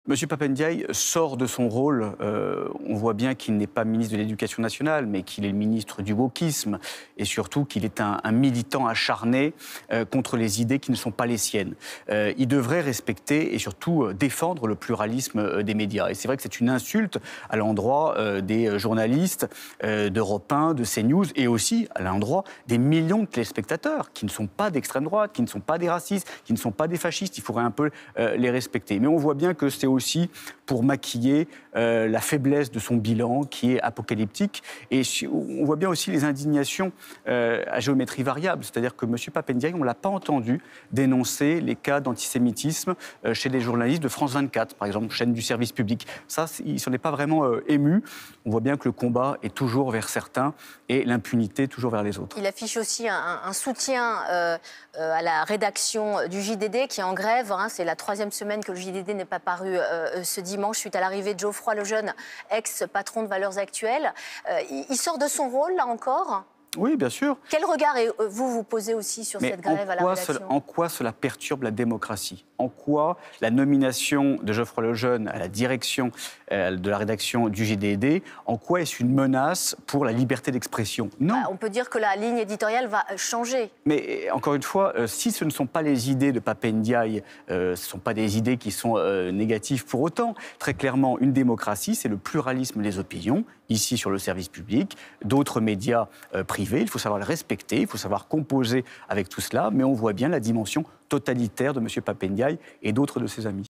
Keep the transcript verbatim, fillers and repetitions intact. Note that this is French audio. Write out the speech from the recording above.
Monsieur Pap Ndiaye sort de son rôle. Euh, on voit bien qu'il n'est pas ministre de l'Éducation nationale, mais qu'il est le ministre du wokisme et surtout qu'il est un, un militant acharné euh, contre les idées qui ne sont pas les siennes. Euh, il devrait respecter et surtout euh, défendre le pluralisme euh, des médias. Et c'est vrai que c'est une insulte à l'endroit euh, des journalistes euh, d'Europe un, de CNews et aussi à l'endroit des millions de téléspectateurs qui ne sont pas d'extrême droite, qui ne sont pas des racistes, qui ne sont pas des fascistes. Il faudrait un peu euh, les respecter. Mais on voit bien que c'est aussi pour maquiller euh, la faiblesse de son bilan qui est apocalyptique. Et on voit bien aussi les indignations euh, à géométrie variable. C'est-à-dire que M. Pap Ndiaye, on ne l'a pas entendu dénoncer les cas d'antisémitisme euh, chez les journalistes de France vingt-quatre, par exemple, chaîne du service public. Ça, il ne s'en est pas vraiment euh, ému. On voit bien que le combat est toujours vers certains et l'impunité toujours vers les autres. Il affiche aussi un, un soutien euh, euh, à la rédaction du J D D qui est en grève. Hein. C'est la troisième semaine que le J D D n'est pas paru euh, ce dimanche suite à l'arrivée de Geoffroy Lejeune, ex-patron de Valeurs Actuelles. Euh, il, il sort de son rôle, là encore ? Oui, bien sûr. Quel regard vous vous posez aussi sur Mais cette grève à la rédaction ? cela, en quoi cela perturbe la démocratie ? En quoi la nomination de Geoffroy Lejeune à la direction euh, de la rédaction du J D D, en quoi est-ce une menace pour la liberté d'expression ? Non. Bah, on peut dire que la ligne éditoriale va changer. Mais encore une fois, euh, si ce ne sont pas les idées de Pap Ndiaye, euh, ce ne sont pas des idées qui sont euh, négatives pour autant. Très clairement, une démocratie, c'est le pluralisme des opinions, ici sur le service public, d'autres médias euh, privés. Il faut savoir le respecter, il faut savoir composer avec tout cela, mais on voit bien la dimension totalitaire de M. Pap Ndiaye et d'autres de ses amis.